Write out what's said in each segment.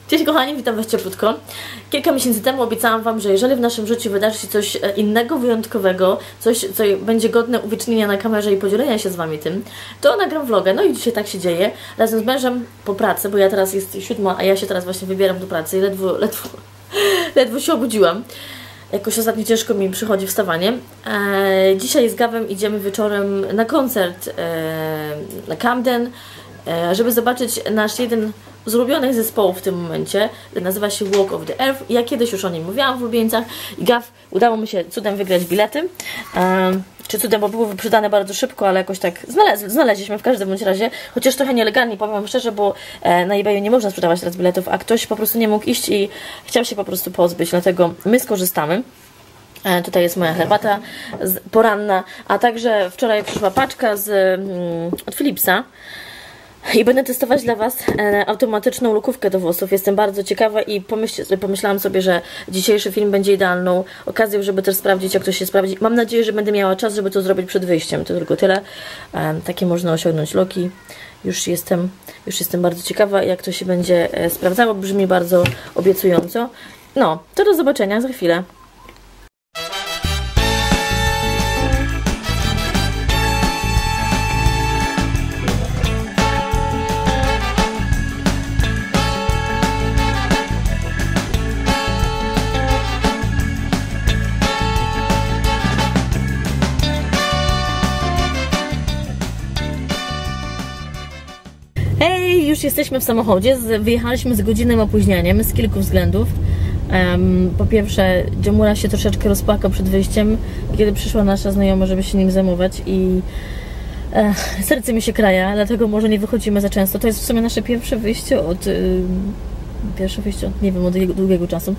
Cześć kochani, witam Was cieplutko. Kilka miesięcy temu obiecałam Wam, że jeżeli w naszym życiu wydarzy się coś innego, wyjątkowego, coś, co będzie godne uwiecznienia na kamerze i podzielenia się z Wami tym, to nagram vloga. No i dzisiaj tak się dzieje. Razem z mężem po pracy, bo ja teraz jest 7, a ja się teraz właśnie wybieram do pracy i ledwo się obudziłam. Jakoś ostatnio ciężko mi przychodzi wstawanie. Dzisiaj z Gawem idziemy wieczorem na koncert na Camden, żeby zobaczyć nasz jeden z ulubionych zespołów w tym momencie. Nazywa się Walk of the Earth. Ja kiedyś już o nim mówiłam w ulubieńcach i Gav, udało mi się cudem wygrać bilety. Czy cudem, bo były wyprzedane bardzo szybko, ale jakoś tak znaleźliśmy w każdym bądź razie. Chociaż trochę nielegalnie, powiem wam szczerze, bo na eBayu nie można sprzedawać teraz biletów, a ktoś po prostu nie mógł iść i chciał się po prostu pozbyć, dlatego my skorzystamy. Tutaj jest moja herbata poranna, a także wczoraj przyszła paczka od Philipsa. I będę testować dla Was automatyczną lukówkę do włosów. Jestem bardzo ciekawa i pomyślałam sobie, że dzisiejszy film będzie idealną okazją, żeby też sprawdzić, jak to się sprawdzi. Mam nadzieję, że będę miała czas, żeby to zrobić przed wyjściem. To tylko tyle. Takie można osiągnąć loki. Już jestem bardzo ciekawa, jak to się będzie sprawdzało. Brzmi bardzo obiecująco. No, to do zobaczenia za chwilę. Już jesteśmy w samochodzie, wyjechaliśmy z godzinnym opóźnieniem z kilku względów. Po pierwsze, Dziomura się troszeczkę rozpłakał przed wyjściem, kiedy przyszła nasza znajoma, żeby się nim zajmować i serce mi się kraja, dlatego może nie wychodzimy za często. To jest w sumie nasze pierwsze wyjście od nie wiem, od długiego czasu.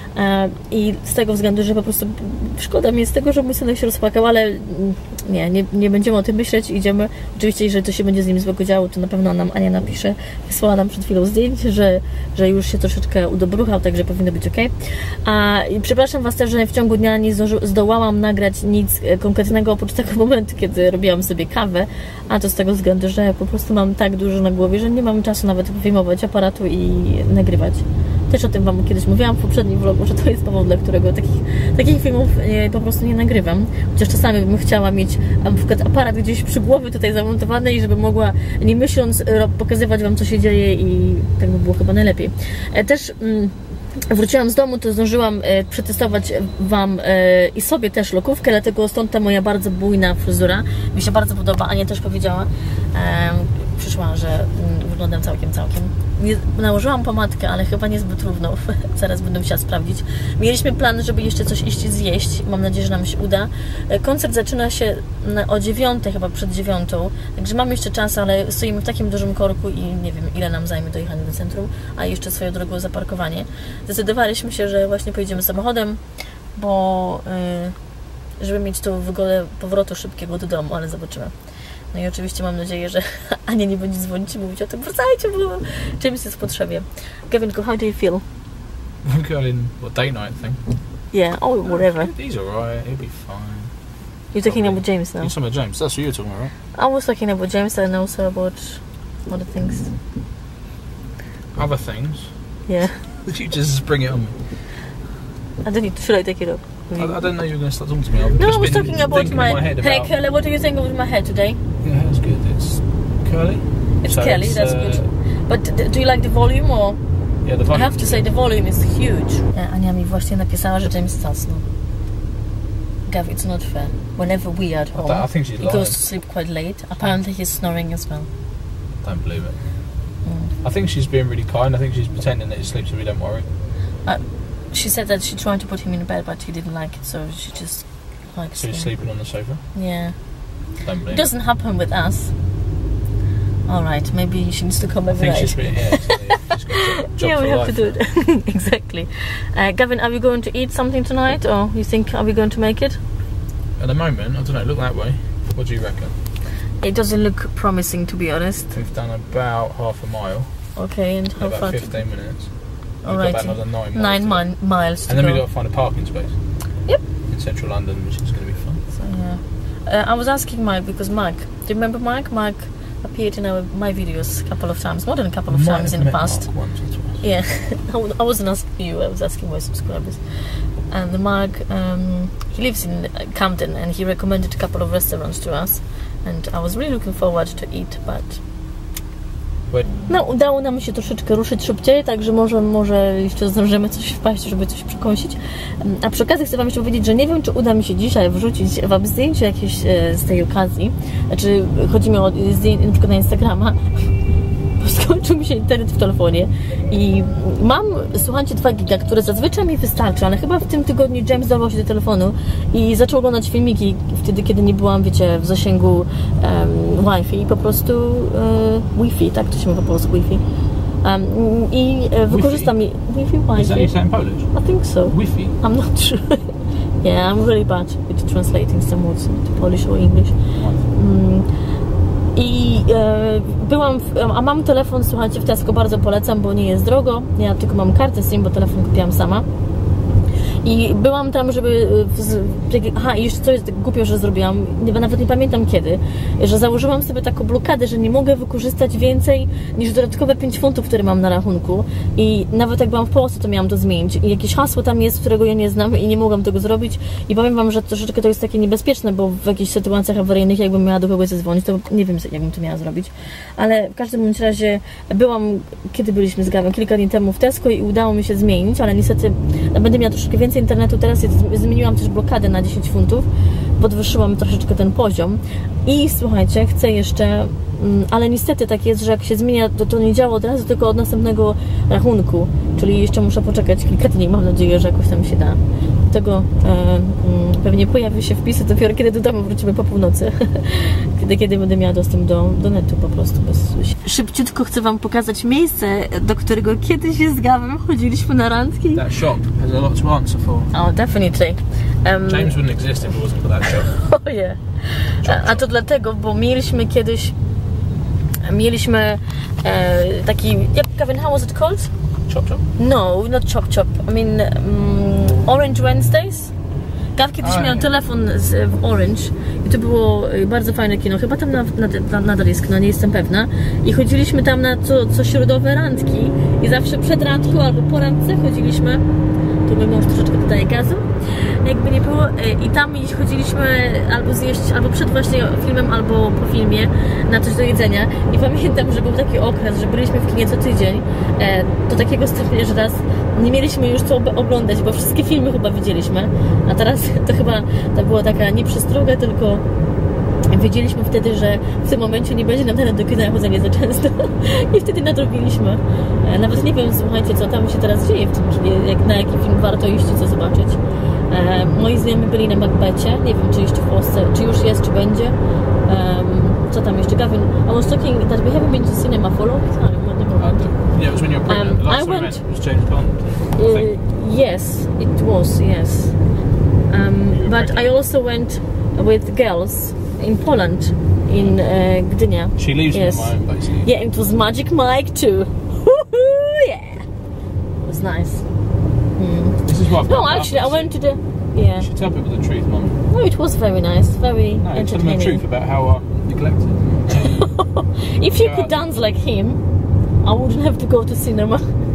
I z tego względu, że po prostu szkoda mi jest tego, że mój synek się rozpłakał, ale nie będziemy o tym myśleć, idziemy. Oczywiście, jeżeli to się będzie z nim złego działo, to na pewno nam Ania napisze. Wysłała nam przed chwilą zdjęcie, że już się troszeczkę udobruchał, także powinno być ok. I przepraszam Was też, że w ciągu dnia nie zdołałam nagrać nic konkretnego, oprócz tego momentu, kiedy robiłam sobie kawę, a to z tego względu, że po prostu mam tak dużo na głowie, że nie mam czasu nawet wyjmować aparatu i nagrywać. Też o tym Wam kiedyś mówiłam w poprzednim vlogu, że to jest powód, dla którego takich filmów po prostu nie nagrywam. Chociaż czasami bym chciała mieć na przykład aparat gdzieś przy głowie tutaj zamontowany i żeby mogła, nie myśląc, pokazywać Wam, co się dzieje i tak by było chyba najlepiej. Też wróciłam z domu, to zdążyłam przetestować Wam i sobie też lokówkę, dlatego stąd ta moja bardzo bujna fryzura. Mi się bardzo podoba, Ania też powiedziała, przyszła, że wyglądam całkiem. Nałożyłam pomadkę, ale chyba niezbyt równo. Zaraz będę musiała sprawdzić. Mieliśmy plan, żeby jeszcze coś iść zjeść. Mam nadzieję, że nam się uda. Koncert zaczyna się o 9, chyba przed 9. Także mamy jeszcze czas, ale stoimy w takim dużym korku i nie wiem, ile nam zajmie dojechanie do centrum, a jeszcze swoją drogą zaparkowanie. Zdecydowaliśmy się, że właśnie pojedziemy samochodem, bo żeby mieć tą wygodę powrotu szybkiego do domu, ale zobaczymy. No i oczywiście mam nadzieję, że Ania nie będzie dzwonić i mówić o tym, wracajcie, bo James jest w potrzebie. Gavinku, how do you feel? I'm going date night thing. Yeah, whatever. He's alright, he'll be fine. You're talking about James now? You're talking about James, that's what you're talking about, right? I was talking about James and also about other things. Other things? Yeah. You just bring it on me. I don't need to, should I take it up? I didn't know you were going to start talking to me. No, I was talking about my head. Hey, Curly, what do you think of my hair today? Your hair's good. It's curly. It's so curly, that's good. But do you like the volume or? Yeah, the volume. I have to say the volume is huge. Ania mi właśnie napisała, że James zasnął. Gav, it's not fair. Whenever we are at home, I think she's lying. He goes to sleep quite late. Apparently he's snoring as well. Don't believe it. I think she's being really kind. I think she's pretending that he sleeps so we don't worry. She said that she tried to put him in bed, but he didn't like it, so she just likes So he's sleeping on the sofa? Yeah. Don't believe it. Doesn't happen with us. Alright, maybe she needs to come every night. I think she's got a job yeah, we have life. to do it. Exactly. Gavin, are we going to eat something tonight, or you think, are we going to make it? At the moment, I don't know, look that way. What do you reckon? It doesn't look promising, to be honest. We've done about half a mile. Okay, and how far? About 15 minutes. We've got about another 9 miles to and then go. we've got to find a parking space. Yep. In central London, which is going to be fun. So, yeah. I was asking Mike, because Mike, do you remember Mike? Mike appeared in my videos a couple of times, more than a couple of times in the past. Mark once or twice. Yeah, I wasn't asking you, I was asking my subscribers. And Mark, he lives in Camden and he recommended a couple of restaurants to us. And I was really looking forward to eat, but... No, udało nam się troszeczkę ruszyć szybciej, także może jeszcze zdążymy coś wpaść, żeby coś przekąsić. A przy okazji chcę wam jeszcze powiedzieć, że nie wiem, czy uda mi się dzisiaj wrzucić wam zdjęcie jakieś z tej okazji. Znaczy, chodzi mi o zdjęcie na przykład na Instagrama. Skończył mi się internet w telefonie i mam, słuchajcie, 2 giga, które zazwyczaj mi wystarczy, ale chyba w tym tygodniu James dorwał się do telefonu i zaczął oglądać filmiki wtedy, kiedy nie byłam, wiecie, w zasięgu Wi-Fi, po prostu Wi-Fi, tak to się mówi po polsku, Wi-Fi. I wykorzystam Wi-Fi, Wi-Fi. Is that you say in Polish? I think so. Wi-Fi? I'm not sure. Yeah, I'm really bad with translating some words to Polish or English. I a mam telefon, słuchajcie, w Tesco, bardzo polecam, bo nie jest drogo. Ja tylko mam kartę SIM, bo telefon kupiłam sama. I byłam tam, żeby... Aha, i jeszcze co jest głupio, że zrobiłam, nawet nie pamiętam kiedy, że założyłam sobie taką blokadę, że nie mogę wykorzystać więcej niż dodatkowe 5 funtów, które mam na rachunku. I nawet jak byłam w Polsce, to miałam to zmienić. I jakieś hasło tam jest, którego ja nie znam i nie mogłam tego zrobić. I powiem wam, że troszeczkę to jest takie niebezpieczne, bo w jakichś sytuacjach awaryjnych, jakbym miała do kogoś zadzwonić, to nie wiem, jakbym to miała zrobić. Ale w każdym bądź razie byłam, kiedy byliśmy z Gawem, kilka dni temu w Tesco i udało mi się zmienić, ale niestety będę miała troszeczkę więcej internetu. Teraz zmieniłam też blokadę na 10 funtów, podwyższyłam troszeczkę ten poziom i słuchajcie, chcę jeszcze, ale niestety tak jest, że jak się zmienia, to nie działa od razu, tylko od następnego rachunku, czyli jeszcze muszę poczekać kilka dni, mam nadzieję, że jakoś tam się da. Tego pewnie pojawi się wpisy dopiero kiedy do domu wrócimy po północy, kiedy będę miała dostęp do netu po prostu. Szybciutko chcę wam pokazać miejsce, do którego kiedyś z Gawem chodziliśmy na randki. That shop has a lot to answer for. Oh, definitely. James wouldn't exist if it wasn't for that shop. Oh yeah. A to dlatego, bo mieliśmy kiedyś taki, Gavin, how was it called? Chop Chop? No, not Chop Chop. I mean Orange Wednesdays. Gav kiedyś miał telefon w Orange i to było bardzo fajne kino. Chyba tam nadal jest kino, nie jestem pewna. I chodziliśmy tam na co środowe randki i zawsze przed randką albo po randce chodziliśmy. Tu mój mąż troszeczkę dodaje gazu. Jakby nie było. I tam chodziliśmy albo zjeść, albo przed właśnie filmem, albo po filmie na coś do jedzenia. I pamiętam, że był taki okres, że byliśmy w kinie co tydzień. Do takiego stopnia, że raz nie mieliśmy już co oglądać, bo wszystkie filmy chyba widzieliśmy. A teraz to chyba to była taka nie przestroga, tylko wiedzieliśmy wtedy, że w tym momencie nie będzie nam teraz do kina chodzenie za często. I wtedy nadrobiliśmy. Nawet nie wiem, słuchajcie, co tam się teraz dzieje w tym, czyli na jaki film warto iść i co zobaczyć. Moi znajomi byli na Macbethie. Nie wiem, czy jeszcze w Polsce, czy już jest, czy będzie. Co tam jeszcze? Gavin, I was talking that we haven't been to cinema for a long time. Yeah, it was when you were pregnant. The last time we went was James Bond. Yes, it was, yes. But I also went with girls in Poland, in Gdynia. She leaves me on my own, basically. Yeah, it was Magic Mike too. Yeah, it was nice. This is what I've got. No, actually, I went to the... Yeah. You should tell people the truth, Mum. No, it was very nice, very entertaining. Tell them the truth about how I'm neglected. If you could dance like him, I wouldn't have to go to cinema.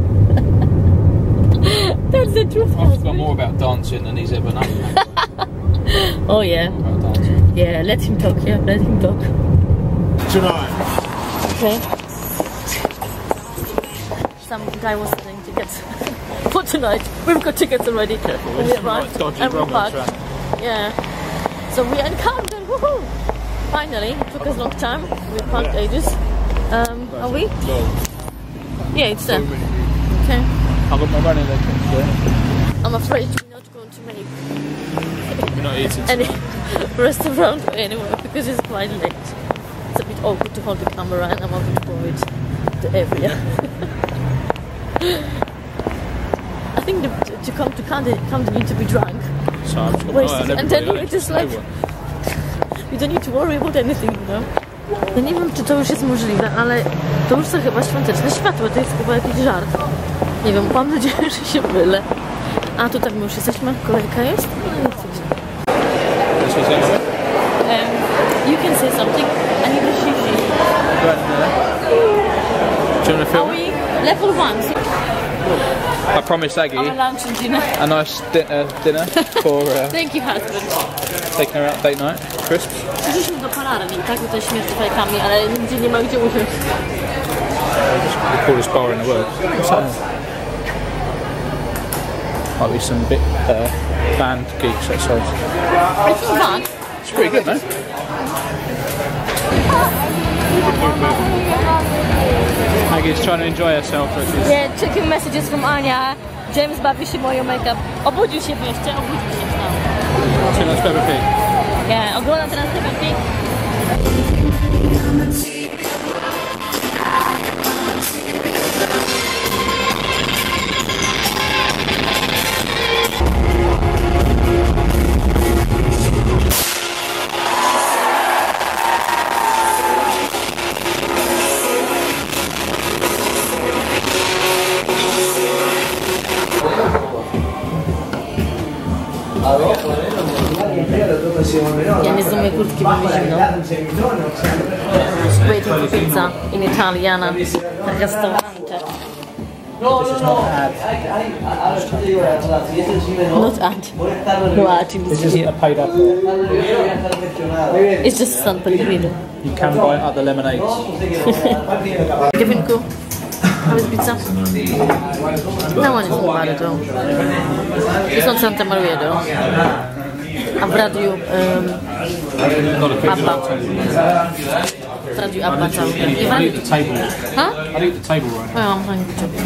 That's the truth. I've got more about dancing than he's ever known. Oh yeah. Yeah, let him talk. Yeah, let him talk. Tonight. Okay. Some guy was selling tickets for tonight. We've got tickets already. And we're parked. Yeah. So we are in Camden. Woohoo! Finally, it took us a long time. We parked ages. Are we? No. Yeah, it's there. Okay. I've got my running leg there. I'm afraid we're not going to make We're not eating any restaurant or anywhere because it's quite late. It's a bit awkward to hold the camera and I'm a bit worried the area. I think to come to Camden you need to be drunk. So I'm just Wasted. And then we're just like, you don't need to worry about anything, you know? Ja nie wiem, czy to już jest możliwe, ale to już są chyba świąteczne światło, to jest chyba jakiś żart. Nie wiem, mam nadzieję, że się mylę. A tutaj my już jesteśmy, kolejka jest? No nic. You can say something. I need a shishi. Do you want to film? Are we level 1? I promised Aggie Our lunch and dinner. a nice dinner for Thank you, husband. taking her out date night. Crisps. Przyszliśmy do palarni, tak? Tutaj śmierć fajkami, ale nigdzie nie ma gdzie usiąść. The coolest bar in the world. What's that? Might be some bit band geeks outside. It's not bad. It's pretty good, no? Maggie's trying to enjoy herself. Yeah, checking messages from Ania. James bawi się moją make-up. Obudził się wreszcie, obudził się wstał. Too much Peppa Pig. Yeah, oglądam teraz Peppa Pig. Ja nie zdejmuję kurtki, bo mi zimno. Waiting for pizza in Italiana restaurante. Not ad. No ad. This isn't a paid advert. It's just San Pellegrino. You can buy other lemonades. Kevinku, how is pizza? No one is about it all. It's not Santa Maria though. A w radiu Abba. W radiu Abba cały ten. I need the table. Ha? I need the table right now. Ja mam fajnie potrzebne.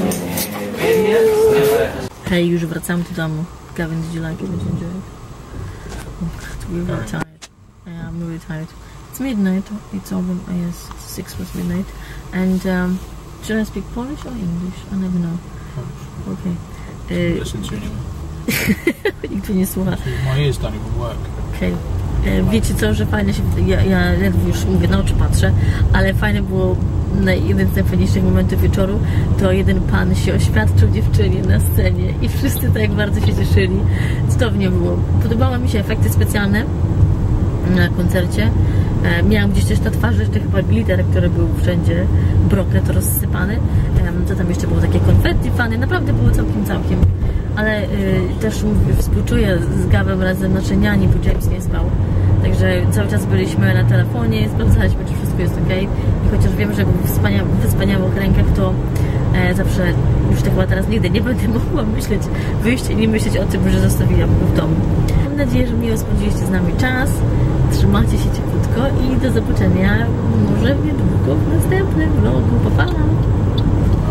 Hej, już wracamy do domu. Gavin, did you like it? Did you enjoy it? We're really tired. Yeah, I'm really tired. It's midnight. It's over. Yes, 6 was midnight. And should I speak Polish or English? I never know. Okay. Listen to you anyway. Nikt mnie nie słucha. My ears don't even work. Okej. Wiecie co, że fajnie się... Ja ledwo już mówię, na oczy patrzę, ale fajne było jeden z najfajniejszych momentów wieczoru, to jeden pan się oświadczył dziewczynie na scenie i wszyscy tak bardzo się cieszyli. Cudownie było. Podobały mi się efekty specjalne na koncercie. Miałam gdzieś też na twarzy jeszcze chyba glitter, który był wszędzie, broklet rozsypany. To tam jeszcze było takie konfetti fany. Naprawdę było całkiem. Ale też współczuję z Gawem razem naczyniani, bo James nie spał. Także cały czas byliśmy na telefonie, sprawdzaliśmy, czy wszystko jest ok. I chociaż wiem, że był w wspaniałych rękach, to zawsze, już to chyba teraz nigdy nie będę mogła wyjść i nie myśleć o tym, że zostawiłam go w domu. Mam nadzieję, że miło spędziliście z nami czas. Trzymajcie się cieplutko i do zobaczenia może niedługo w następnym vlogu. Pa, pa!